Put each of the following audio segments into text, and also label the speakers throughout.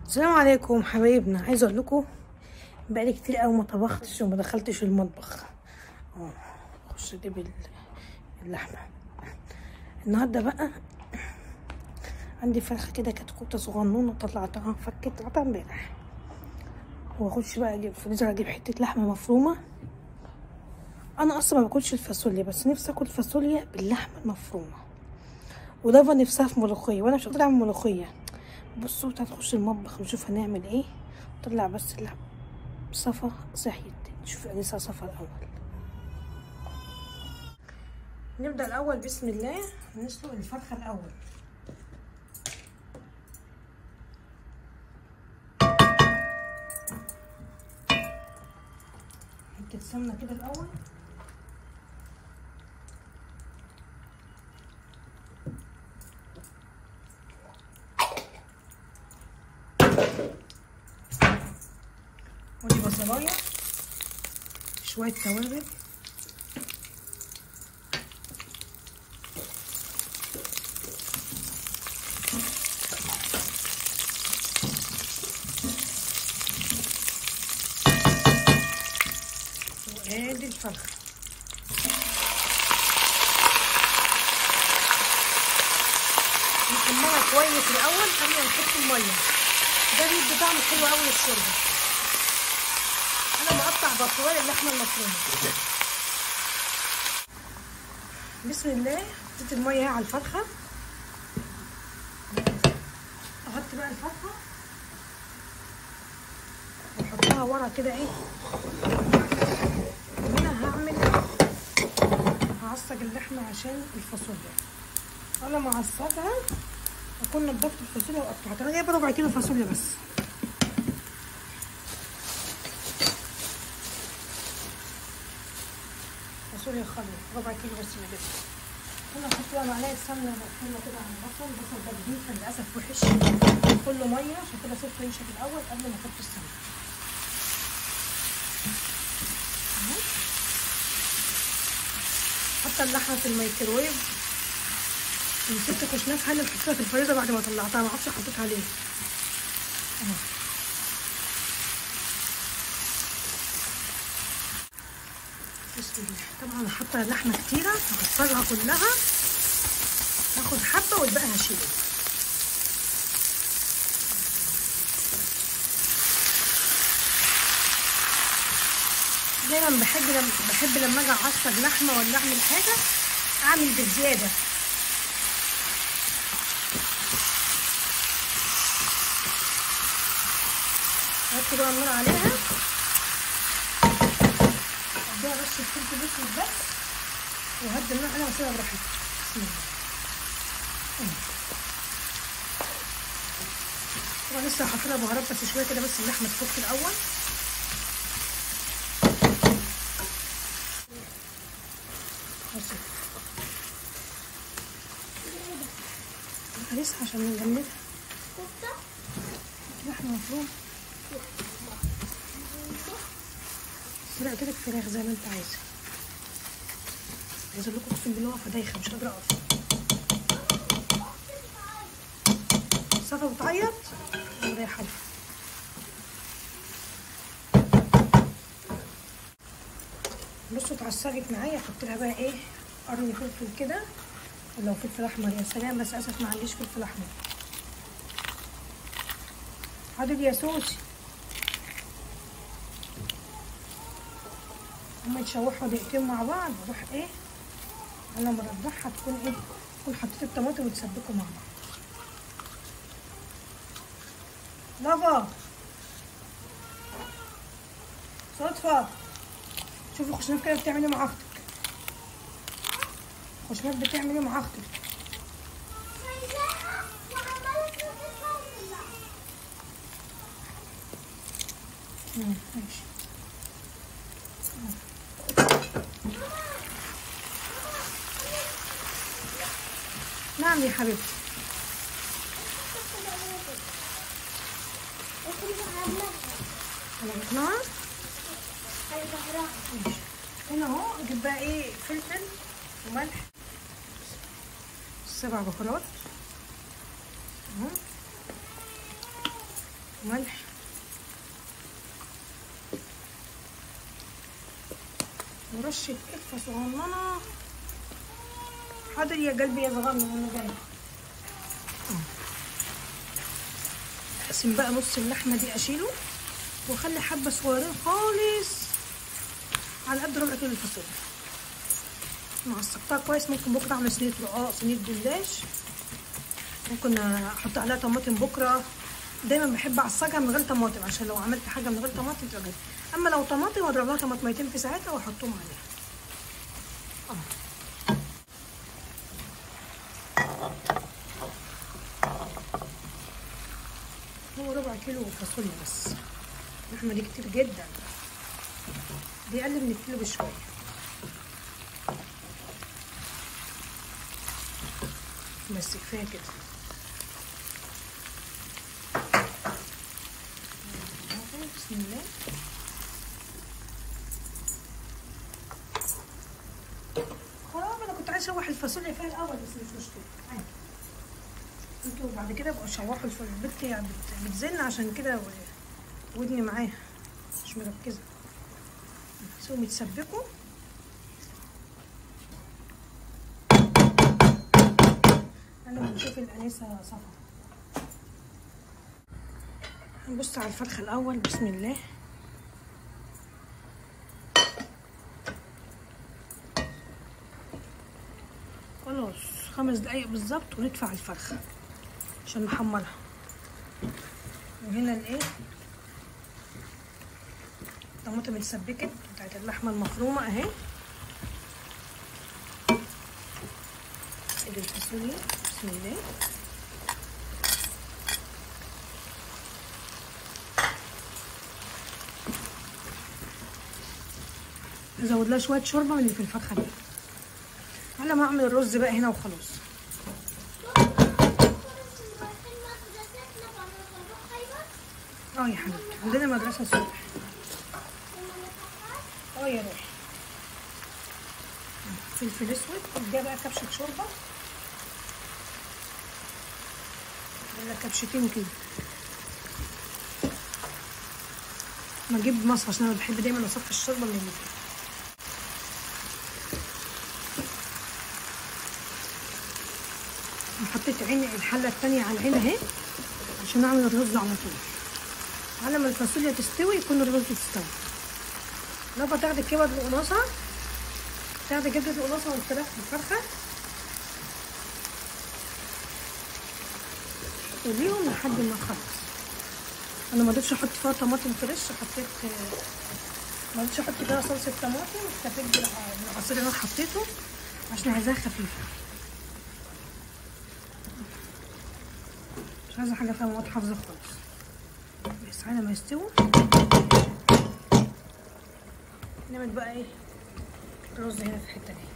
Speaker 1: السلام عليكم حبايبنا. عايزه اقول لكم بقالي كتير قوي ما طبختش وما دخلتش المطبخ. اخش اجيب اللحمه النهارده. بقى عندي فرخه كده كتكوته صغنونه طلعتها طلعتها امبارح، واخش بقى اجيب فريزر اجيب حته لحمه مفرومه. انا اصلا ما باكلش الفاصوليا، بس نفسي اكل فاصوليا باللحمه المفرومه، ودافا نفسها في ملوخيه وانا مش قادره اعمل ملوخيه. بصوا تعالوا نخش المطبخ نشوف هنعمل ايه. طلع بس اللحمه. صفا صحيت، نشوف انسه صفا الاول. نبدا الاول بسم الله نسلق الفرخه الاول. حته سمنه كده الاول، ودي بصلايه، شويه توابل، وادي الفرخه. نحمرها كويس الاول قبل ما نحط الميه، ده بيدي طعم حلو قوي للشوربه. انا مقطع بصلايه اللحمه المفرومه. بسم الله. حطيت الميه على الفرخه، اغطي بقى الفرخه واحطها ورا كده. ايه هنا هعصج اللحمه عشان الفاصوليا. انا معصجها اكون نضفت الفاصوليا وقطعتها. انا جايبه ربع كيلو فاصوليا بس. فاصوليا خضراء ربع كيلو بس اللي جبته. هنا احط بقى معلقه سمنه مقفوله كده على البصل. البصل ده جديد فللاسف وحش، كله ميه، عشان كده سبته ينشف الاول قبل ما احط السمنه. حاطه اللحمه في الميكروويف. مسكت كشناف هنا حطيتها في الفريزر بعد ما طلعتها، ما اعرفش حطيتها ليه. بسم الله. طبعا انا حاطه لحمه كتيره هكسرها كلها، هاخد حبه والباقي هشيله. دايما بحب لما اجي اعصر لحمه ولا اعمل حاجه اعمل بالزياده. هحط بقى النار عليها، اديها بس الفلفل الاسود بس، وهدي النار عليها واسيبها براحتها. بسم الله. طبعا لسه هحط لها بهارات بس شويه كده، بس اللحمه تفك الاول. لسه عشان نجمدها. لحمه مفرومه سرقة كده فراخ زي ما انت عايزه. عايزه اقول لكم اقسم بالله واقفه دايخه مش قادره اقف. صفا بتعيط ولا حاجه. بصوا اتعصجت معايا. احط لها بقى ايه قرن فلفل كده، ولو فلفل احمر يا سلام، بس اسف ما عنديش فلفل احمر. حاضر يا سوسي. هما يتشوحوا دقيقتين مع بعض، اروح ايه على ما ارضعها تكون حطيت الطماطم وتسبكوا مع بعض. لافا صدفة شوفي خشناف كده بتعملي مع اختك. خشناف بتعملي مع اختك. ماشي. نعم يا حبيبتي. خلصناها. هنا اهو اجيب بقى ايه فلفل وملح، 7 بهارات. وملح ورشه قرفه صغننه. حاضر يا قلبي يا صغنن انا جاي. اقسم بقى نص اللحمه دي اشيله واخلي حبه صغيرين خالص على قد ربع كيلو الفاصوليا. معصقتها كويس. ممكن بكره اعمل صينيه رقاق، صينيه جلاش، ممكن احط عليها طماطم بكره. دايما بحب اعصجها من غير طماطم عشان لو عملت حاجه من غير طماطم تبقى جد. اما لو طماطم اضرب لها طماطميتين في ساعتها واحطهم عليها. هو ربع كيلو فاصوليا بس. اللحمه دي كتير جدا، دي اقل من الكيلو بشويه. بس كفايه كده. بسم الله. خلاص انا كنت عايزه اشوح الفاصوليا فيها الاول بس مش مشكله عادي. انتوا بعد كده بقوا شوحوا الفاصوليا. البت يعني بتزن عشان كده ودني معاها مش مركزه. سيبهم يتسبكوا. انا بنشوف الانسه صفا. هنبص على الفرخه الاول. بسم الله. خلاص 5 دقايق بالظبط وندفع الفرخه عشان نحمرها. وهنا الايه الطماطم اتسبكت بتاعت اللحمه المفرومه اهي. ادي الفاصوليا. بسم الله. ازود لها شويه شوربه من اللي في الفرخه دي على ما اعمل الرز بقى هنا وخلاص. يا حبيبتي عندنا مدرسه الصبح. يا روحي. فلفل اسود. اديها بقى كبشه شوربه ولا كبشتين كده. ما اجيب مصفى عشان انا بحب دايما اصفي الشوربه من اللي فيها. حطيت عين الحله الثانيه على العين اهي عشان اعمل الرز على طول. على ما الفاصوليا تستوي يكون الرز استوى. لما تاخدي كبد القناصه، تاخدي كبده القناصه والفراخ والفرخه تقليهم لحد ما اخلص. انا ما رضيتش احط فيها طماطم فريش، ما رضيتش احط فيها صلصه طماطم. اكتفيت بالعصير اللي انا حطيته عشان عايزاها خفيفه. مش عايزه حاجه فيها مواد حافظه خالص. بس على ما يستووا نعمل بقى ايه الرز هنا في الحته دي.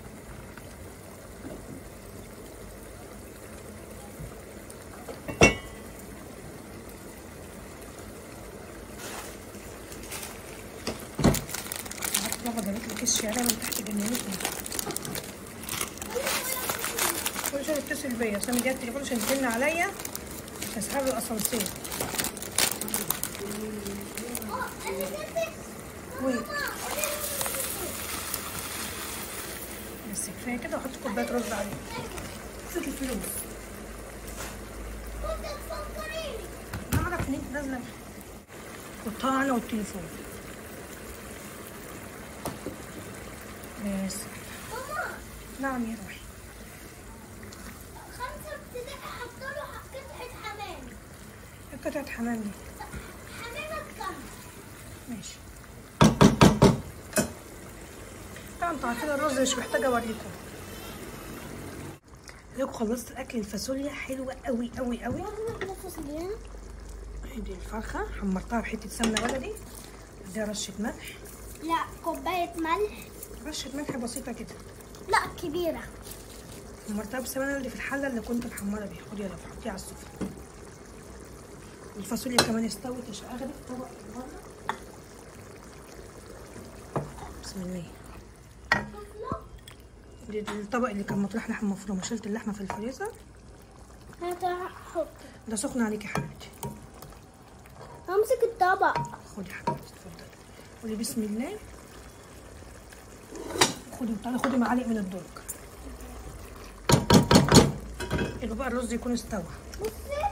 Speaker 1: بابا جابت لي كيس شعريه من تحت جننتني. كل شويه يتصل بيا. سامي جاب التليفون عشان ترن عليا اسحب الاسانسير. بس كفايه كده. واحط كوبايه رز عليه. شوفي الفلوس. انا اعرف ان انت نازله قطعه انا والتليفون. بس نعم يا روحي.
Speaker 2: 5 ابتدائي حطوا قطعة حمام.
Speaker 1: قطعة حمام دي
Speaker 2: حمامة كم؟
Speaker 1: ماشي. طبعا انتوا عارفين الرز مش محتاجه اوريكم. لو خلصت الاكل. الفاصوليا حلوه قوي قوي قوي. ادي الفرخه حمرتها بحته سمنه بلدي. اديها رشه ملح.
Speaker 2: لا كوباية ملح.
Speaker 1: رشه ملح بسيطه كده.
Speaker 2: لا كبيرة.
Speaker 1: حمرتها بالسمنه بلدي في الحله اللي كنت محمره بيها. خدي يلا حطيها على السفره. الفاصوليا كمان استوت. اخدت طبق بره. بسم الله. دي الطبق اللي كان مطروح لحمه مفرومه. شلت اللحمه في الفريزر.
Speaker 2: هحط.
Speaker 1: ده سخن عليكي يا حبيبتي.
Speaker 2: امسك الطبق.
Speaker 1: خدي يا حبيبتي اتفضلي. قولي بسم الله. خدي معالق من الدرج. يبقى بقى الرز يكون استوى.
Speaker 2: بصي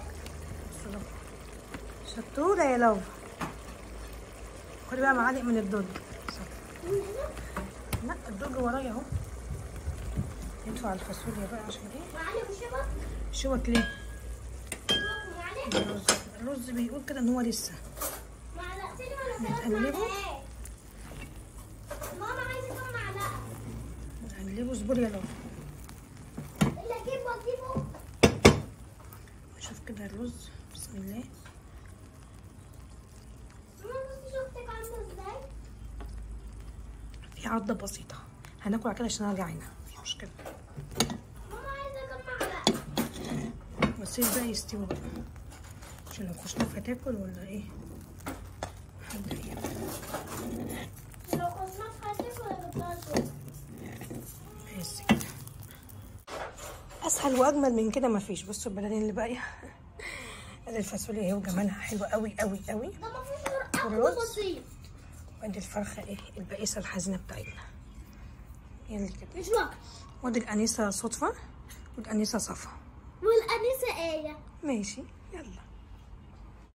Speaker 1: شطورة يا لو. خدي بقى معالق من الدرج. لا الدرج ورايا اهو. ندفع الفاصوليا بقى عشان ايه؟
Speaker 2: معلق وشبك.
Speaker 1: شوك ليه؟
Speaker 2: معلق.
Speaker 1: الرز بيقول كده ان هو لسه.
Speaker 2: معلقتين ولا 3
Speaker 1: نقلبه.
Speaker 2: معلقات؟ ماما عايزه كام معلقه؟
Speaker 1: نقلبه. اصبري يا لو.
Speaker 2: اللي اجيبه.
Speaker 1: شوف كده الرز. بسم الله.
Speaker 2: ماما بصي شفتك عامله ازاي؟
Speaker 1: في عضة بسيطة. هناكل على كده عشان انا جعانة. مش مشكلة.
Speaker 2: ماما عايزه كام معلقه؟
Speaker 1: بس الباقي يستوي بقى. عشان لو خشناف هتاكل ولا ايه؟ حد ايه؟
Speaker 2: لو خلصنا هتاكل ولا بتاكل؟
Speaker 1: بس كده. اسهل واجمل من كده مفيش. بصوا البلدين اللي باقيه. ادي الفاصوليا اهي وجمالها حلو قوي قوي قوي.
Speaker 2: ده مفيش غير
Speaker 1: والرز.
Speaker 2: بسيط.
Speaker 1: وادي الفرخه ايه البائسه الحزينه بتاعتنا. يلا كده.
Speaker 2: مش وقت.
Speaker 1: وادي الانسه صدفه والانسه صفا.
Speaker 2: والانسه ايه؟
Speaker 1: ماشي يلا.